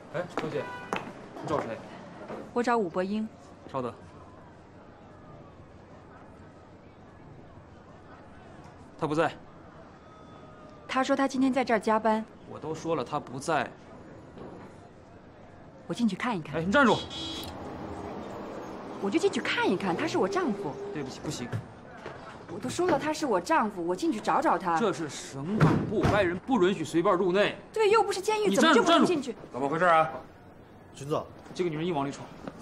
哎，小姐，你找谁？ 我找武伯英。 稍等。他不在。 他说他今天在这儿加班。 我都说了他不在。 我进去看一看。 哎，你站住！ 我就进去看一看，他是我丈夫。 对不起，不行。 我都说了他是我丈夫，我进去找找他。 这是省党部，外人不允许随便入内。 对，又不是监狱， 你怎么就不能进去？ 怎么回事啊？ 荀子， 这个女人硬往里闯。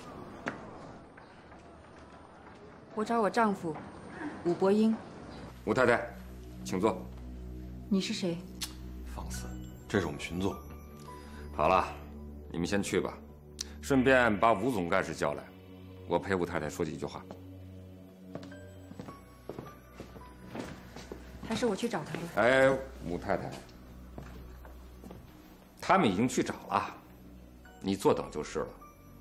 我找我丈夫，武伯英。 吴太太，请坐。 你是谁？ 放肆！这是我们巡座。 好了，你们先去吧，顺便把吴总干事叫来，我陪吴太太说几句话。 还是我去找他吧。 哎，吴太太，他们已经去找了，你坐等就是了。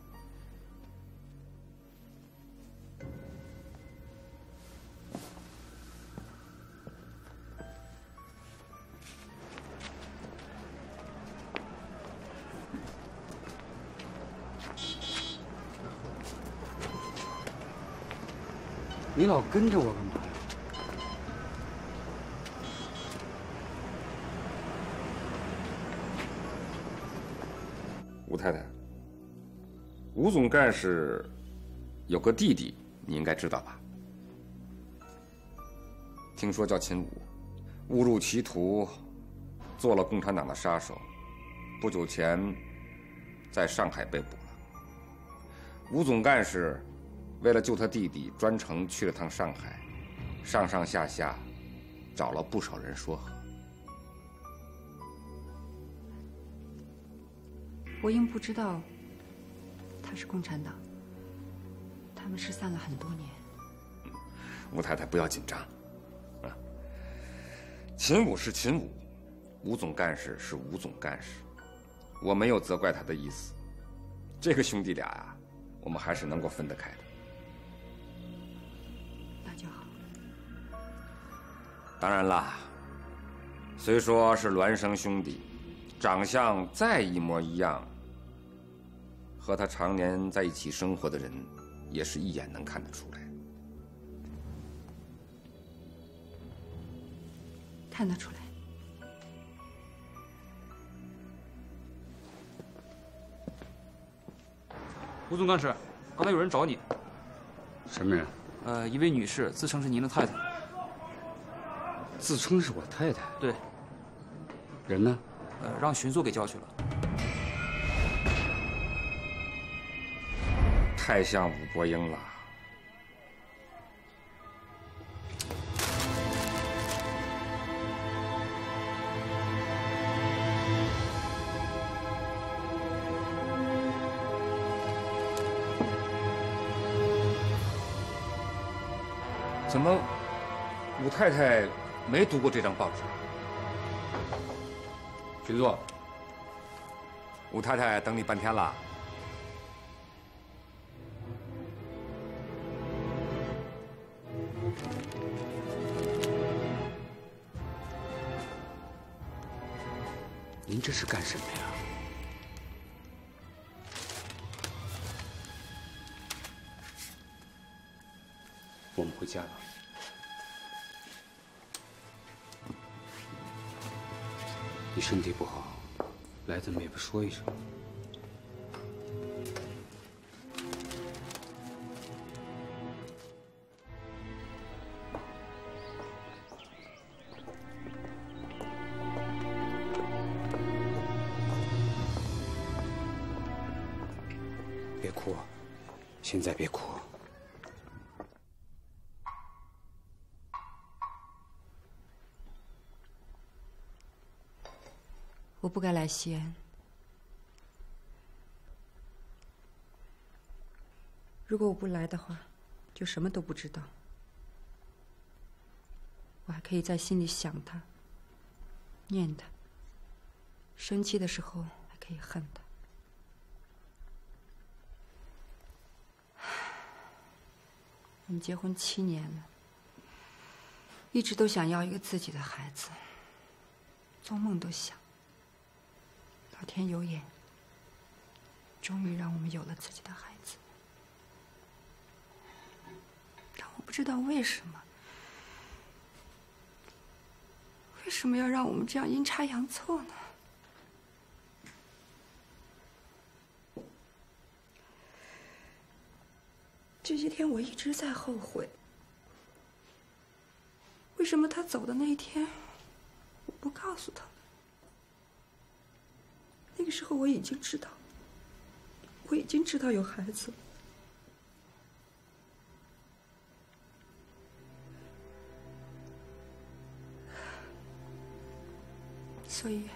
你老跟着我干嘛呀？ 吴太太，吴总干事有个弟弟，你应该知道吧？听说叫秦武，误入歧途，做了共产党的杀手，不久前在上海被捕了。吴总干事为了救他弟弟，专程去了趟上海，上上下下找了不少人说和。 伯英不知道他是共产党，他们失散了很多年。 吴太太不要紧张，啊，秦武是秦武，吴总干事是吴总干事，我没有责怪他的意思。这个兄弟俩呀，我们还是能够分得开的。 那就好。 当然啦，虽说是孪生兄弟，长相再一模一样，和他常年在一起生活的人，也是一眼能看得出来。 看得出来。 吴总干事，刚才有人找你。 什么人？ 一位女士，自称是您的太太。 自称是我太太。 对。 人呢？ 让巡座给叫去了。 太像武伯英了。怎么，武太太没读过这张报纸？ 巡座， 武太太等你半天了。 您这是干什么呀？我们回家吧。你身体不好，来怎么也不说一声。别哭，现在别哭。 我不该来西安。如果我不来的话，就什么都不知道。我还可以在心里想他、念他，生气的时候还可以恨他。我们结婚7年了，一直都想要一个自己的孩子，做梦都想。老天有眼， 终于让我们有了自己的孩子。但我不知道为什么，为什么要让我们这样阴差阳错呢？这些天我一直在后悔，为什么他走的那一天，我不告诉他？那个时候我已经知道，有孩子了。所以，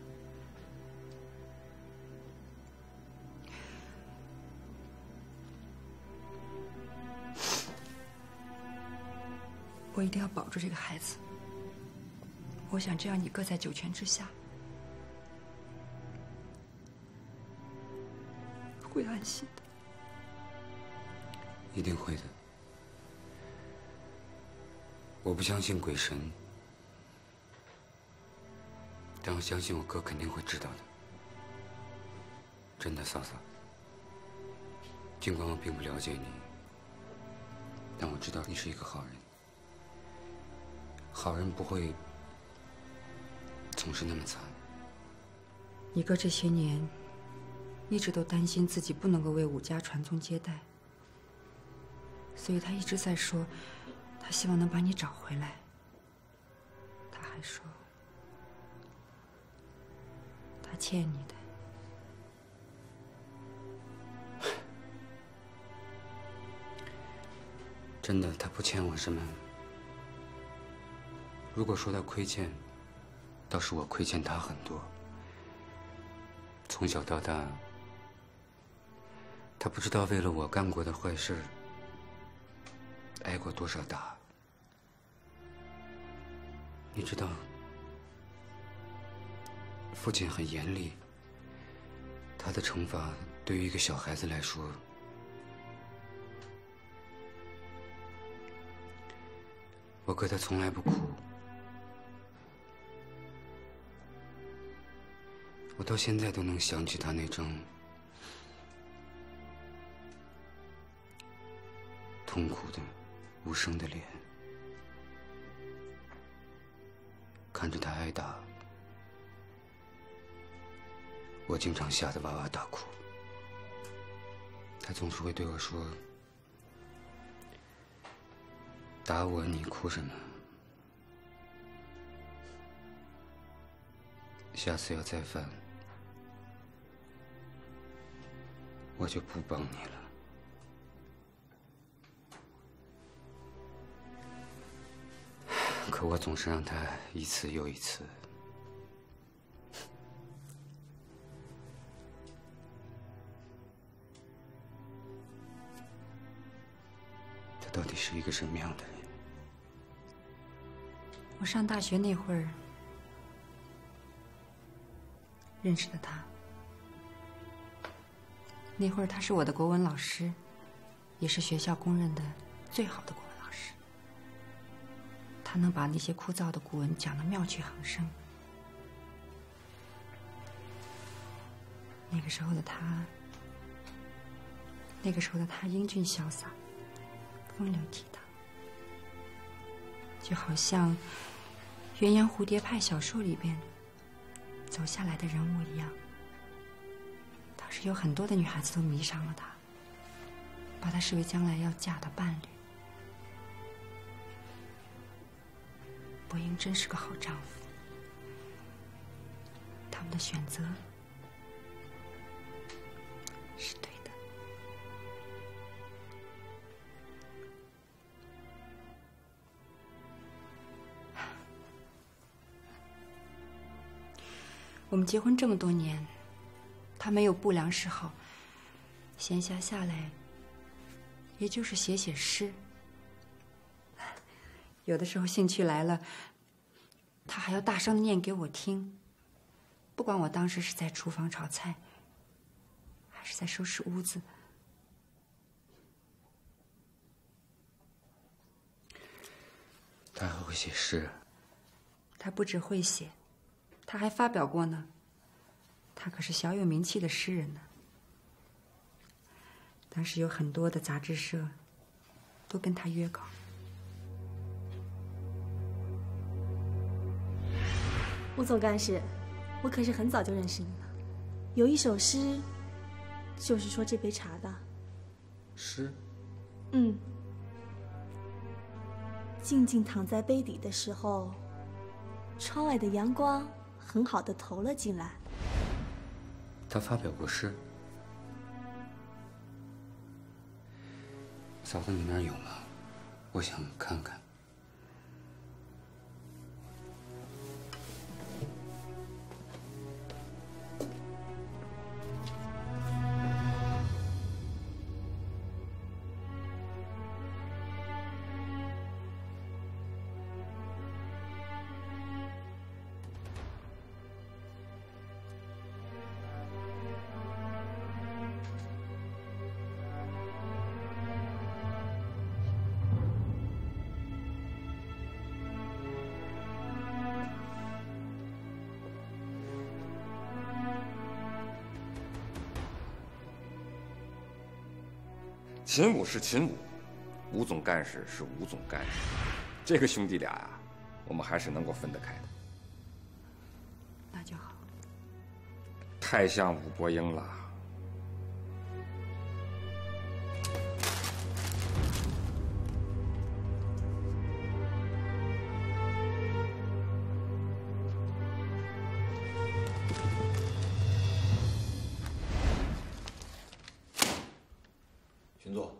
我一定要保住这个孩子。我想这样你搁在九泉之下，会安心的。 一定会的。我不相信鬼神，但我相信我哥肯定会知道的。真的，嫂嫂。尽管我并不了解你，但我知道你是一个好人。好人不会总是那么惨。 你哥这些年一直都担心自己不能够为武家传宗接代，所以他一直在说，他希望能把你找回来。他还说，他欠你的。 真的，他不欠我什么。如果说到亏欠，倒是我亏欠他很多。从小到大，他不知道为了我干过的坏事，挨过多少打。你知道，父亲很严厉，他的惩罚对于一个小孩子来说，我哥他从来不哭。我到现在都能想起他那张痛苦的、无声的脸，看着他挨打，我经常吓得哇哇大哭。他总是会对我说：“打我，你哭什么？下次要再犯，我就不帮你了。”可我总是让他一次又一次。他到底是一个什么样的人？ 我上大学那会儿认识的他，那会儿他是我的国文老师，也是学校公认的最好的国文老师。他能把那些枯燥的古文讲得妙趣横生。那个时候的他英俊潇洒，风流倜傥，就好像鸳鸯蝴蝶派小说里边走下来的人物一样。当时有很多的女孩子都迷上了他，把他视为将来要嫁的伴侣。伯英真是个好丈夫，他们的选择是对的。我们结婚这么多年，他没有不良嗜好，闲暇下来也就是写写诗。有的时候兴趣来了，他还要大声地念给我听，不管我当时是在厨房炒菜，还是在收拾屋子。 他还会写诗。 他不只会写，他还发表过呢。他可是小有名气的诗人呢。 当时有很多的杂志社都跟他约稿。 吴总干事，我可是很早就认识你了。有一首诗，就是说这杯茶的。 诗？ 嗯。静静躺在杯底的时候，窗外的阳光很好的投了进来。 他发表过诗。嫂子，你那儿有吗？我想看看。 秦武是秦武，吴总干事是吴总干事，这个兄弟俩呀，我们还是能够分得开的。 那就好。 太像武伯英了。 巡座，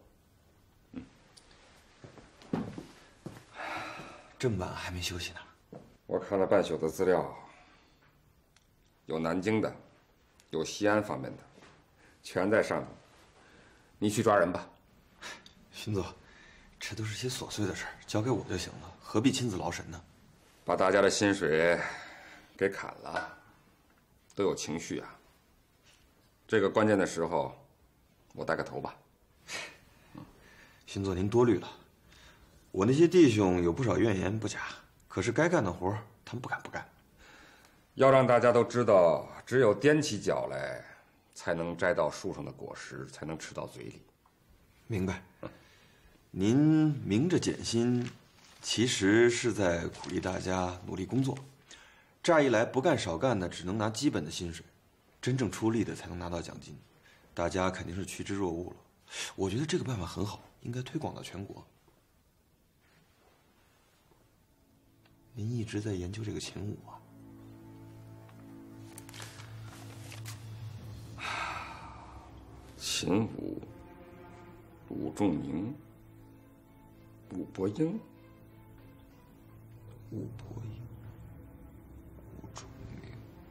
这么晚还没休息呢？ 我看了半宿的资料，有南京的，有西安方面的，全在上头。你去抓人吧。 巡座，这都是些琐碎的事儿，交给我就行了，何必亲自劳神呢？ 把大家的薪水给砍了，都有情绪啊。这个关键的时候，我带个头吧。 巡座，您多虑了。我那些弟兄有不少怨言不假，可是该干的活他们不敢不干。 要让大家都知道，只有踮起脚来，才能摘到树上的果实，才能吃到嘴里。 明白。您明着减薪，其实是在鼓励大家努力工作。乍一来，不干少干的只能拿基本的薪水，真正出力的才能拿到奖金。大家肯定是趋之若鹜了。我觉得这个办法很好，应该推广到全国。您一直在研究这个秦武啊？ 秦武、武仲明、武伯英、 武伯英、武仲明、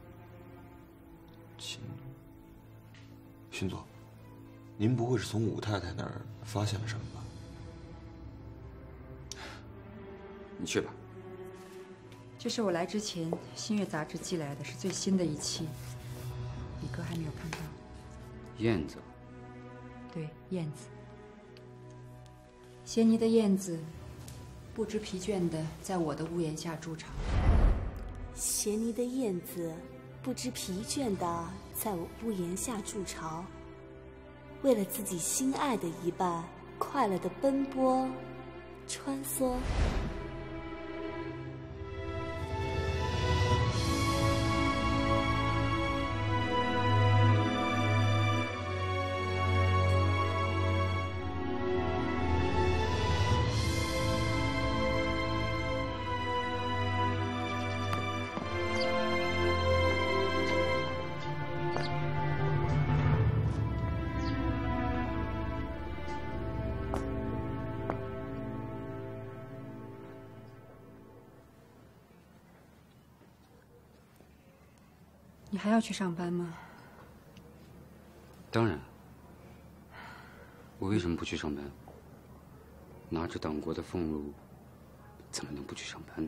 秦武。巡佐，您不会是从武太太那儿发现了什么吧？ 你去吧。 这是我来之前新月杂志寄来的，是最新的一期。李哥还没有看到。 燕子。 对，燕子。衔泥的燕子，不知疲倦地在我的屋檐下筑巢。 衔泥的燕子，不知疲倦地在我屋檐下筑巢，为了自己心爱的一半，快乐地奔波、穿梭。 你还要去上班吗？ 当然。我为什么不去上班？拿着党国的俸禄，怎么能不去上班呢？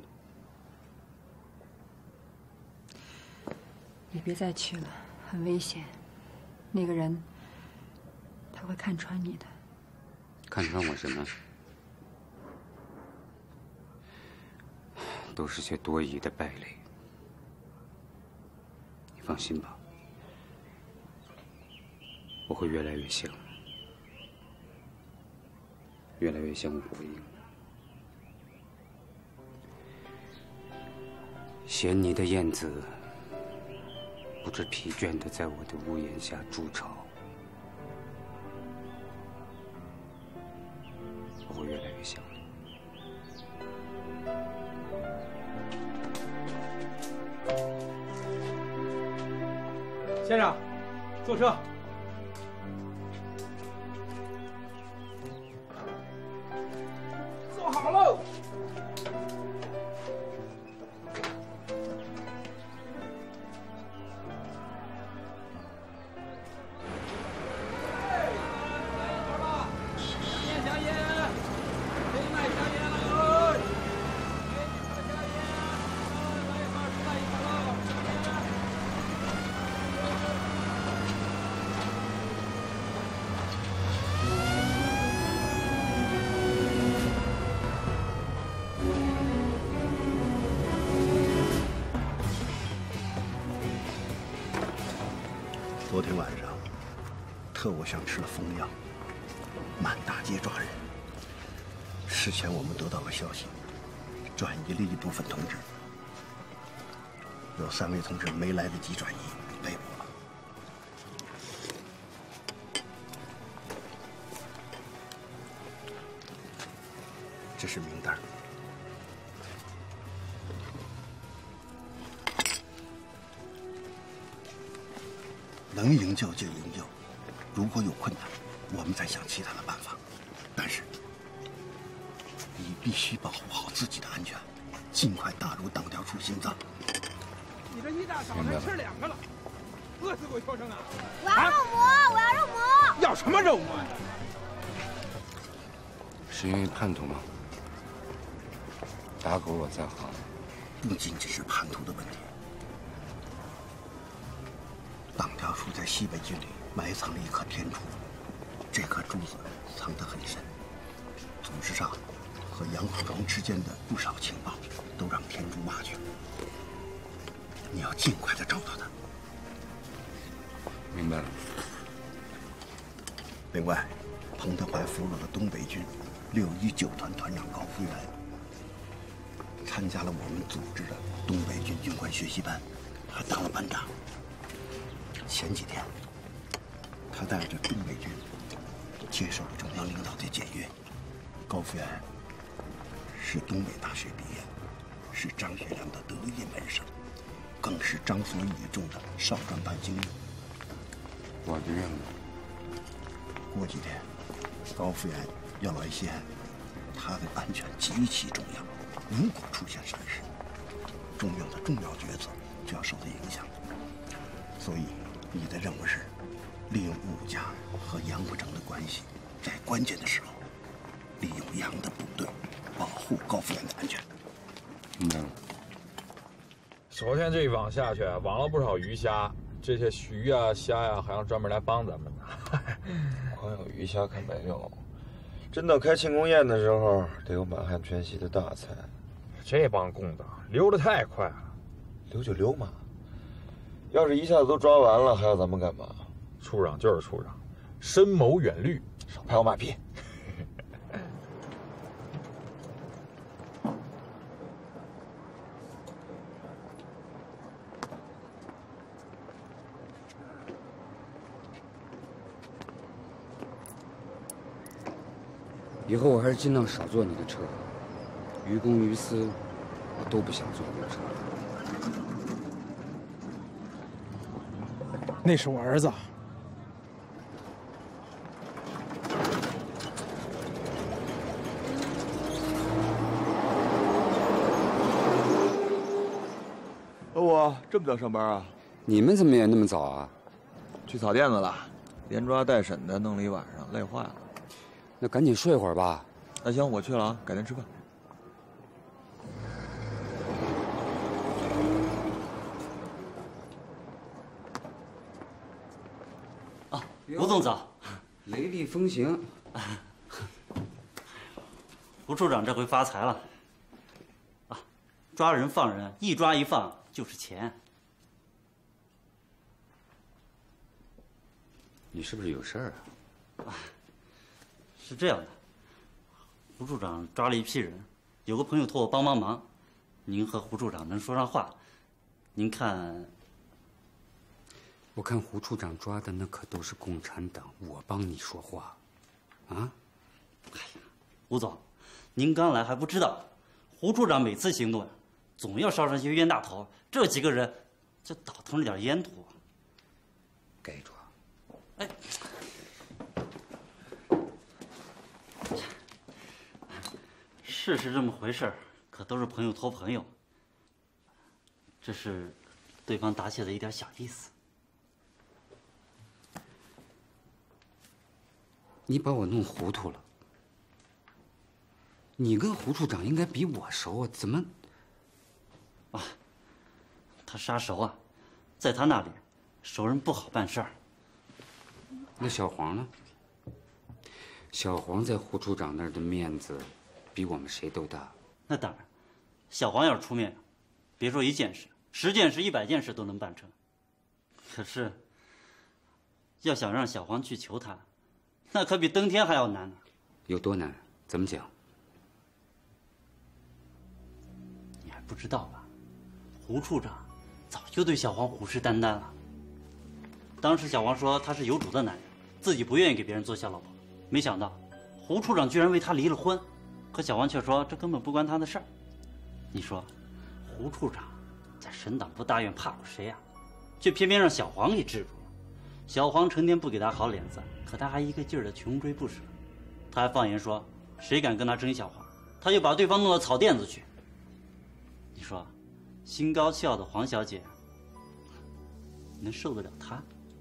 你别再去了，很危险。那个人，他会看穿你的。 看穿我什么？都是些多疑的败类。放心吧，我会越来越像。 越来越像火影。衔泥的燕子，不知疲倦地在我的屋檐下筑巢。我越来越像你。 先生，坐车。坐好喽。 昨天晚上，特务像吃了疯药，满大街抓人。事前我们得到了消息，转移了一部分同志，有3位同志没来得及转移，被捕了。这是名单。 能营救就营救，如果有困难，我们再想其他的办法。但是，你必须保护好自己的安全，尽快打入党调处心脏。 你这一大早才吃2个了，饿死鬼求生啊！ 我要肉馍，我要肉馍。 要什么肉馍呀？ 是因为叛徒吗？打狗我在行， 不仅仅是叛徒的问题。 党调处在西北军里埋藏了一颗天珠，这颗珠子藏得很深，组织上和杨虎城之间的不少情报都让天珠挖去了。你要尽快的找到他。 明白了。 另外，彭德怀俘虏了东北军619团团长高福元，参加了我们组织的东北军军官学习班，还当了班长。 前几天，他带着东北军接受了中央领导的检阅。高福元是东北大学毕业，是张学良的得意门生，更是张所倚重的少专班精英。 我的任务。 过几天，高福元要来西安，他的安全极其重要。如果出现闪失，重要决策就要受到影响。所以。 你的任务是利用武家和杨虎城的关系，在关键的时候，利用杨的部队保护高福元的安全。 明白了。 昨天这一网下去，网了不少鱼虾，这些鱼啊、虾呀，好像专门来帮咱们的。 光有鱼虾可没有，真到开庆功宴的时候，得有满汉全席的大菜。 这帮共党溜得太快了， 溜就溜嘛。 要是一下子都抓完了，还要咱们干嘛？ 处长就是处长，深谋远虑， 少拍我马屁。 以后我还是尽量少坐你的车，于公于私，我都不想坐你的车。 那是我儿子。 我这么早上班啊？ 你们怎么也那么早啊？ 去草甸子了，连抓带审的弄了一晚上，累坏了。 那赶紧睡会儿吧。 那行，我去了啊，改天吃饭。 吴总早， 雷厉风行。 吴处长这回发财了。啊，抓人放人，一抓一放就是钱。 你是不是有事儿啊？ 是这样的， 胡处长抓了一批人，有个朋友托我帮忙，您和胡处长能说上话，您看。 我看胡处长抓的那可都是共产党，我帮你说话，啊？ 哎呀，吴总，您刚来还不知道，胡处长每次行动总要捎上些冤大头，这几个人就倒腾了点烟土。 该抓。 哎，是这么回事，可都是朋友托朋友，这是对方答谢的一点小意思。 你把我弄糊涂了。你跟胡处长应该比我熟啊，怎么？ 啊，他杀熟啊，在他那里，熟人不好办事儿。 那小黄呢？小黄在胡处长那儿的面子，比我们谁都大。 那当然，小黄要是出面，别说1件事，10件事、100件事都能办成。可是，要想让小黄去求他，那可比登天还要难呢。 有多难？怎么讲？ 你还不知道吧？胡处长早就对小黄虎视眈眈了。当时小黄说他是有主的男人，自己不愿意给别人做小老婆。没想到胡处长居然为他离了婚，可小黄却说这根本不关他的事儿。你说，胡处长在省党部大院怕过谁呀？却偏偏让小黄给制住了。小黄成天不给他好脸子，可他还一个劲儿的穷追不舍。他还放言说，谁敢跟他争小黄，他就把对方弄到草甸子去。你说，心高气傲的黄小姐能受得了他？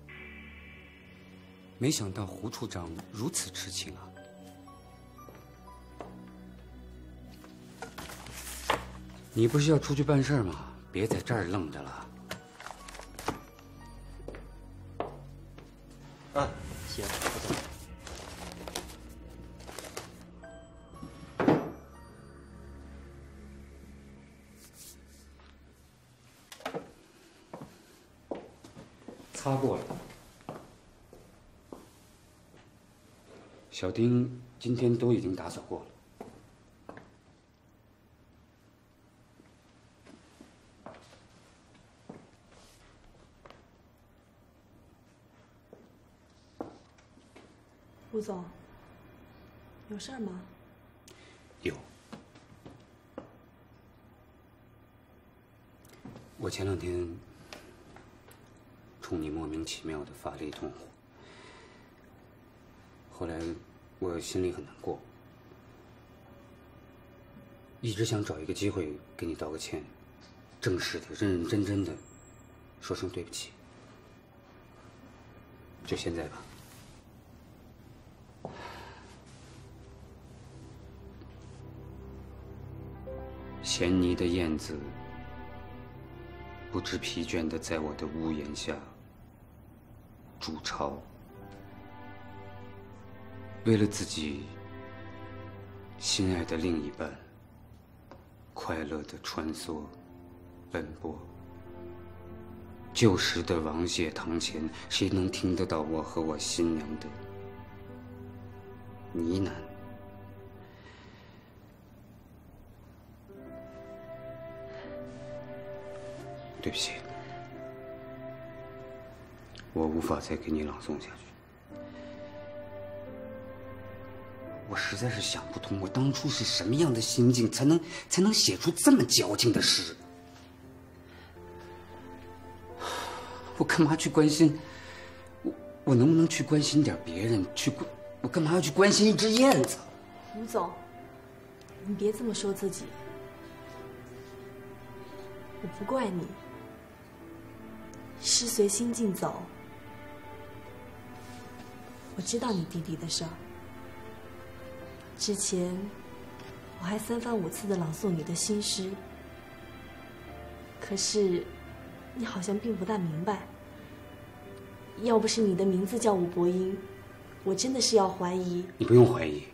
没想到胡处长如此痴情啊！你不是要出去办事吗？别在这儿愣着了。 啊，行。 擦过了。小丁今天都已经打扫过了。 吴总，有事儿吗？ 有。我前2天冲你莫名其妙的发了一通火，后来我心里很难过，一直想找一个机会给你道个歉，正式的、认认真真的说声对不起。就现在吧。衔泥的燕子，不知疲倦地在我的屋檐下筑巢，为了自己心爱的另一半，快乐地穿梭、奔波。旧时的王谢堂前，谁能听得到我和我新娘的呢喃？对不起，我无法再给你朗诵下去。我实在是想不通，我当初是什么样的心境，才能写出这么矫情的诗？我干嘛去关心？我能不能去关心点别人？我干嘛要去关心一只燕子？ 吴总，你别这么说自己，我不怪你。事随心境走，我知道你弟弟的事儿。之前我还3番5次的朗诵你的新诗，可是你好像并不大明白。要不是你的名字叫武伯英，我真的是要怀疑。 你不用怀疑，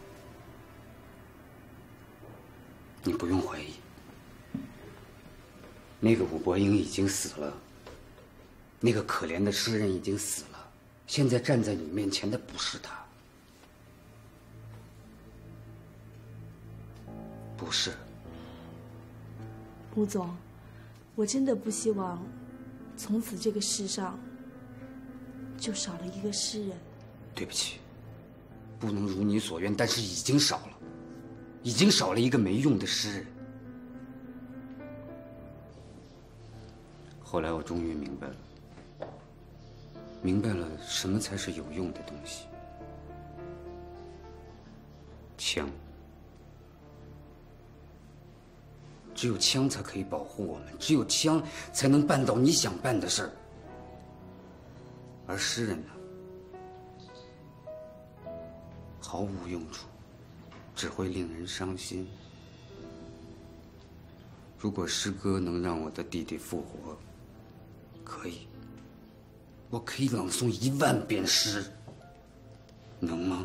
你不用怀疑。那个武伯英已经死了。那个可怜的诗人已经死了，现在站在你面前的不是他。 不是。 吴总，我真的不希望从此这个世上就少了一个诗人。 对不起，不能如你所愿，但是已经少了，已经少了一个没用的诗人。后来我终于明白了，明白了什么才是有用的东西。枪，只有枪才可以保护我们，只有枪才能办到你想办的事儿。而诗人呢，毫无用处，只会令人伤心。如果诗歌能让我的弟弟复活，可以，我可以朗诵10000遍诗，能吗？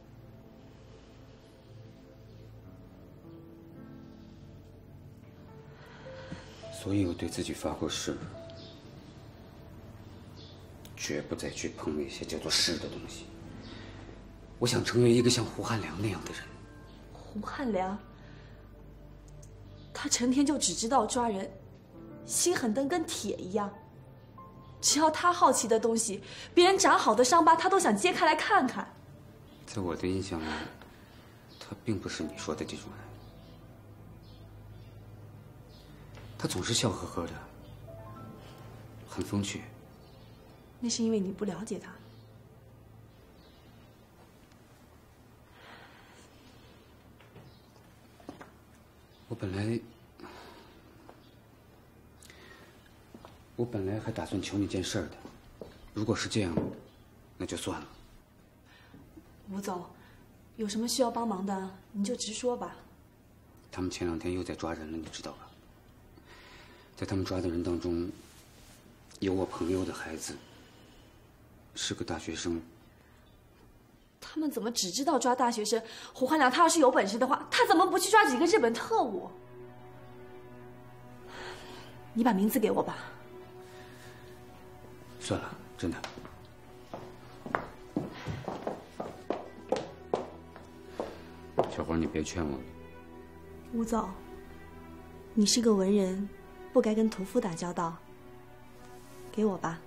所以我对自己发过誓，绝不再去碰那些叫做诗的东西。我想成为一个像胡汉良那样的人。 胡汉良，他成天就只知道抓人，心狠得跟铁一样。只要他好奇的东西，别人长好的伤疤，他都想揭开来看看。 在我的印象里，他并不是你说的这种人。他总是笑呵呵的，很风趣。 那是因为你不了解他。我本来还打算求你件事儿的，如果是这样，那就算了。 吴总，有什么需要帮忙的，你就直说吧。 他们前2天又在抓人了，你知道吧？在他们抓的人当中，有我朋友的孩子，是个大学生。 他们怎么只知道抓大学生？胡汉良他要是有本事的话，他怎么不去抓几个日本特务？你把名字给我吧。 算了，真的。小黄，你别劝我。 吴总，你是个文人，不该跟屠夫打交道。给我吧。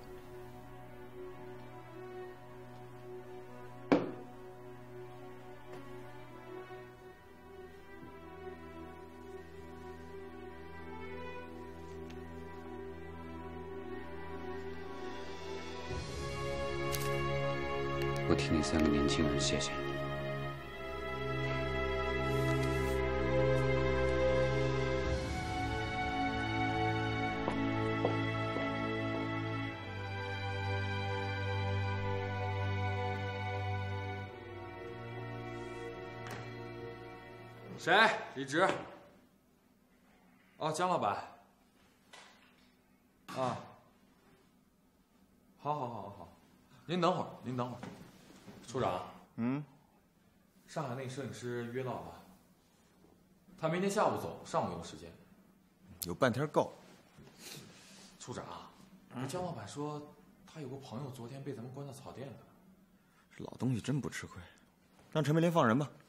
我替那3个年轻人谢谢你。 谁？离职。哦，姜老板。啊。好。您等会儿，处长。上海那个摄影师约到了，他明天下午走，上午有时间。 有半天够。 处长，姜老板说他有个朋友昨天被咱们关到草甸了。 这老东西真不吃亏，让陈梅林放人吧。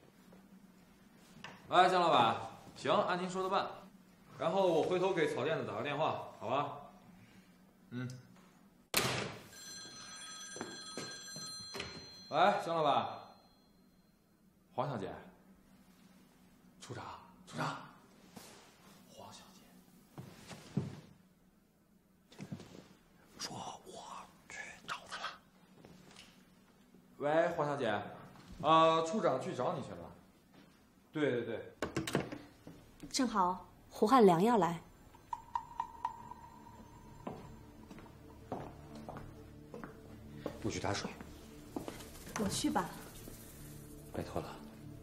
哎，姜老板，行，按您说的办。然后我回头给草甸子打个电话，好吧？喂，姜老板，黄小姐，处长，黄小姐， 说我去找他了。 喂，黄小姐，处长去找你去了。对。 正好胡汉良要来。 我去打水。 我去吧。 拜托了。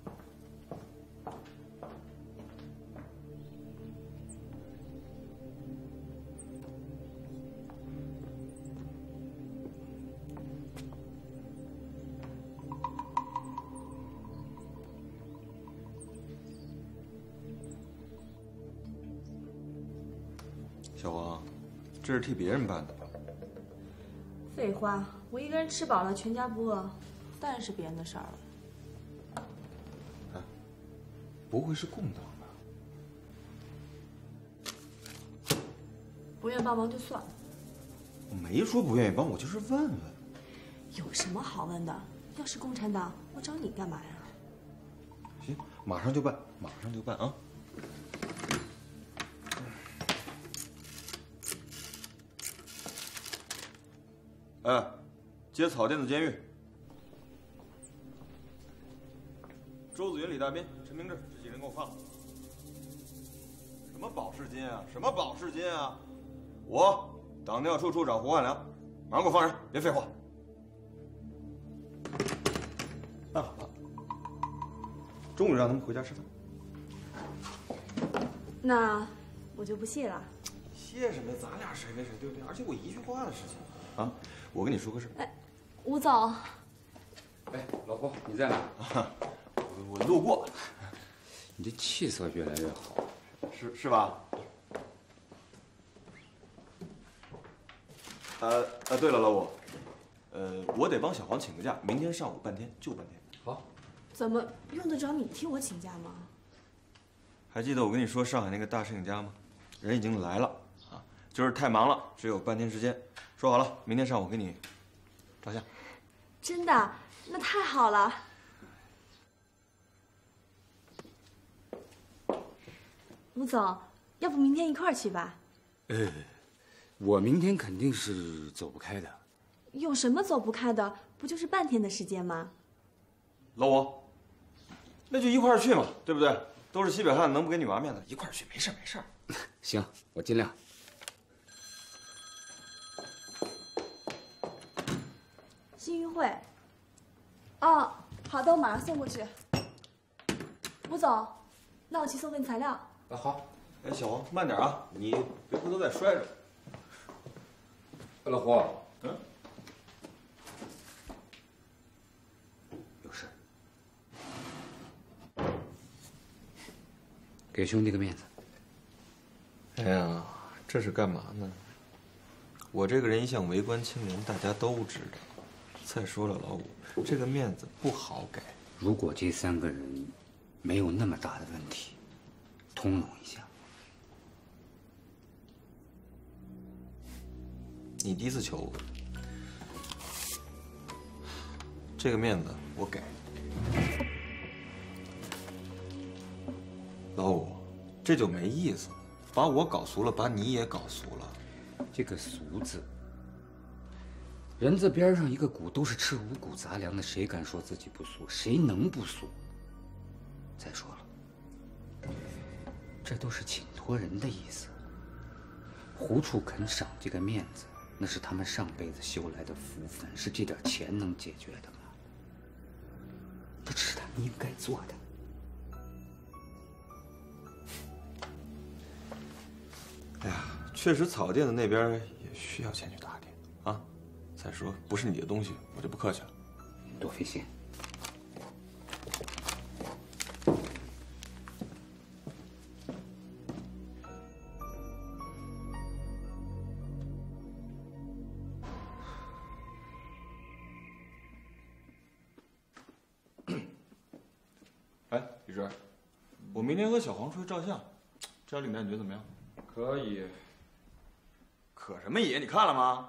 小王，这是替别人办的。 废话，我一个人吃饱了，全家不饿，当然是别人的事儿了。 不会是共党？ 不愿帮忙就算了。 我没说不愿意帮，我就是问问。 有什么好问的？要是共产党，我找你干嘛呀？ 行，马上就办，马上就办啊！哎，接草甸子监狱。周子云、李大斌、陈明志这几人给我放了。什么保释金啊？什么保释金啊？我党调处处长胡汉良，马上给我放人，别废话。办好了，中午让他们回家吃饭。 那我就不谢了。 谢什么？咱俩谁跟谁对不对？而且我一句话的事情啊！我跟你说个事。 哎，吴总。 哎，老婆，你在哪？ 我路过。 你这气色越来越好， 是吧？对了，老五，我得帮小黄请个假，明天上午半天，就半天。 好。 怎么用得着你替我请假吗？ 还记得我跟你说上海那个大摄影家吗？人已经来了啊，就是太忙了，只有半天时间。说好了，明天上午给你照相。 真的？那太好了。吴总，要不明天一块儿去吧？ 我明天肯定是走不开的。 有什么走不开的？不就是半天的时间吗？ 老五，那就一块儿去嘛，对不对？都是西北汉，能不给女娃面子？一块儿去，没事没事。 行，我尽量。 新运会。哦，好的，我马上送过去。吴总，那我去送份材料。 啊，好。 哎，小王，慢点啊，你别回头再摔着。 老胡， 有事。给兄弟个面子。 哎呀，这是干嘛呢？我这个人一向为官清廉，大家都知道。再说了，老五，这个面子不好给。 如果这3个人没有那么大的问题，通融一下。 你第一次求我，这个面子我给。老五，这就没意思了，把我搞俗了，把你也搞俗了。 这个“俗”字，人字边上一个“谷”，都是吃五谷杂粮的，谁敢说自己不俗？谁能不俗？再说了，这都是请托人的意思。胡处肯赏这个面子，那是他们上辈子修来的福分，是这点钱能解决的吗？这是他们应该做的。 哎呀，确实草甸子那边也需要钱去打点啊。再说，不是你的东西，我就不客气了。 多费心。 哎，李志，我明天和小黄出去照相，这条领带你觉得怎么样？ 可以。 可什么也？你看了吗？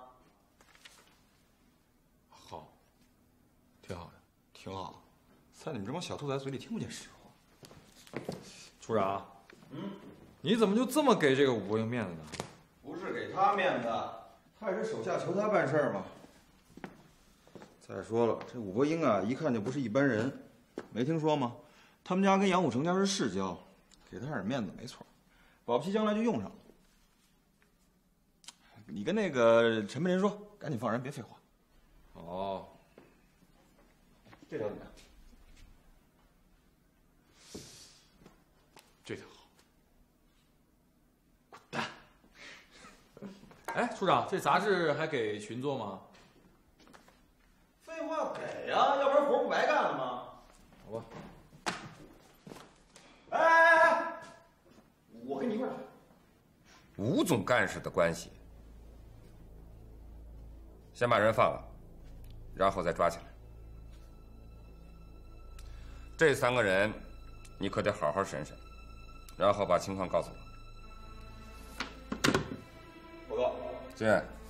好，挺好的，挺好。在你们这帮小兔崽嘴里听不见实话。 处长，你怎么就这么给这个武伯英面子呢？ 不是给他面子，他也是手下求他办事嘛。再说了，这武伯英啊，一看就不是一般人，没听说吗？他们家跟杨虎城家是世交，给他点面子没错，保不齐将来就用上了。你跟那个陈培林说，赶紧放人，别废话。 哦， 这条怎么样？ 这条好。滚蛋！哎，处长，这杂志还给群做吗？ 废话，给呀，要不然活不白干了吗？ 好吧。 哎，我跟你一块儿来。 吴总干事的关系，先把人放了，然后再抓起来。这3个人，你可得好好审审，然后把情况告诉我。 进。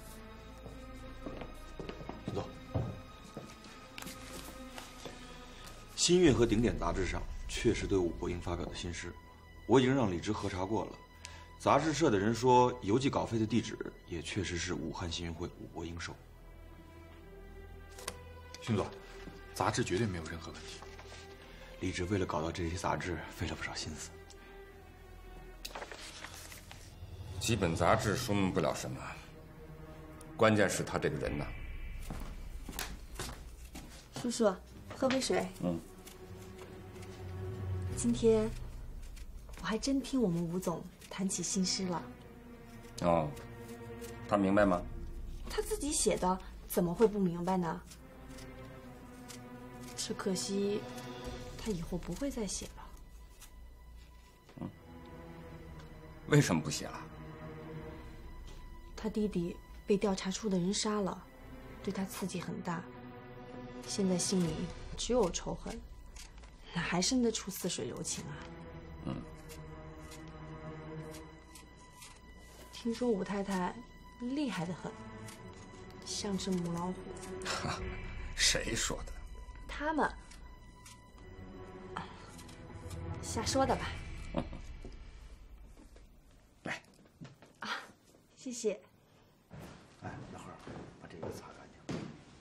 走。新月和顶点杂志上确实对武伯英发表的新诗，我已经让李直核查过了。杂志社的人说，邮寄稿费的地址也确实是武汉新运会武伯英收。 荀总，杂志绝对没有任何问题。 李直为了搞到这些杂志，费了不少心思。 几本杂志说明不了什么，关键是他这个人呐。 叔叔，喝杯水。今天我还真听我们吴总谈起新诗了。 哦，他明白吗？ 他自己写的，怎么会不明白呢？只可惜，他以后不会再写了。 为什么不写了？ 他弟弟被调查处的人杀了，对他刺激很大，现在心里只有仇恨，哪还生得出似水柔情啊？听说武太太厉害得很，像只母老虎。 谁说的？ 他们瞎说的吧？ 来啊，谢谢。 哎，小何，把这个擦干净。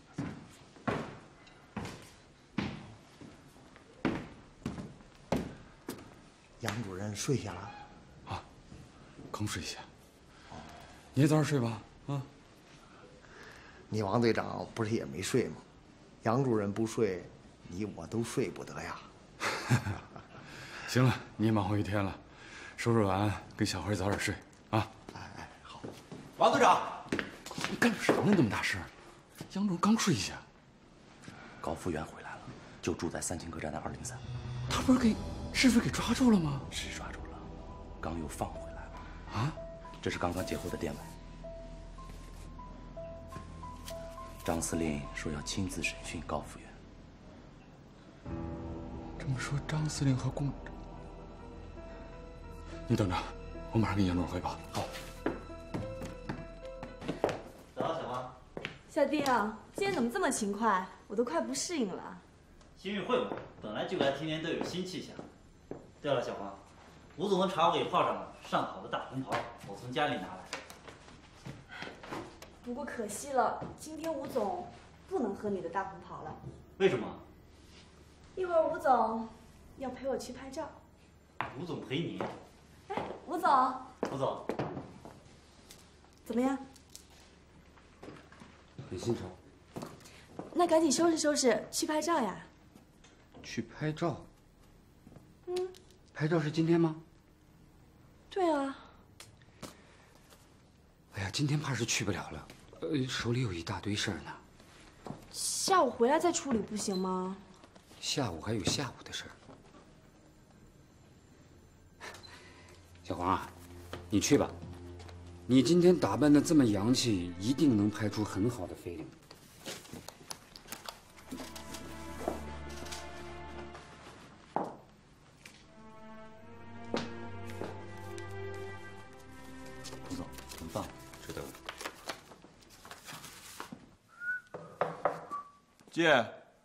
杨主任睡下了？ 啊，刚睡下。你也早点睡吧，啊。 你王队长不是也没睡吗？杨主任不睡，你我都睡不得呀。 行了，你也忙活一天了，收拾完跟小辉早点睡啊。 哎，好。 王队长， 你干什么呢？那么大声！杨主任刚睡下。 高副员回来了，就住在三清客栈的203。 他不是给师傅给抓住了吗？ 是抓住了，刚又放回来了。 啊？ 这是刚刚截获的电文。张司令说要亲自审讯高副员。 这么说，张司令和共……你等着，我马上跟杨主任汇报。好。 早，小花。 小丁啊，今天怎么这么勤快？我都快不适应了。 新运会嘛，本来就该天天都有新气象。对了，小花，吴总的茶我给泡上了，上好的大红袍，我从家里拿来。 不过可惜了，今天吴总不能喝你的大红袍了。 为什么？ 一会儿吴总要陪我去拍照。 吴总陪你？ 哎，吴总。 吴总， 怎么样？ 很新潮。 那赶紧收拾收拾，去拍照呀。 去拍照？ 嗯。 拍照是今天吗？ 对啊。 哎呀，今天怕是去不了了，手里有一大堆事儿呢。 下午回来再处理不行吗？ 下午还有下午的事儿。小黄啊，你去吧。你今天打扮的这么洋气，一定能拍出很好的菲林。 吴总，很棒，值得。 姐。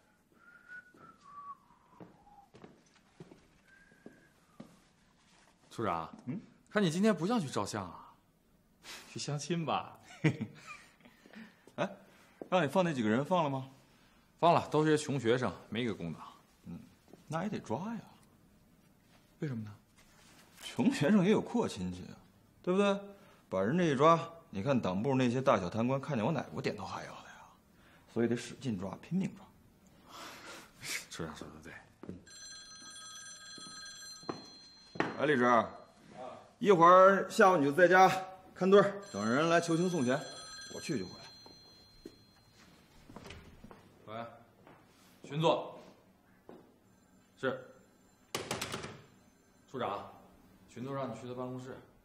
处长，看你今天不像去照相啊，去相亲吧？ 哎，让你放那几个人放了吗？ 放了，都是些穷学生，没给公党。 那也得抓呀。 为什么呢？ 穷学生也有阔亲戚啊，对不对？把人这一抓，你看党部那些大小贪官看见我哪个点头哈腰的呀？所以得使劲抓，拼命抓。 处长说的对。 哎，李直，一会儿下午你就在家看堆儿，等人来求情送钱，我去就回来。 喂，巡座。是。处长，巡座让你去他办公室。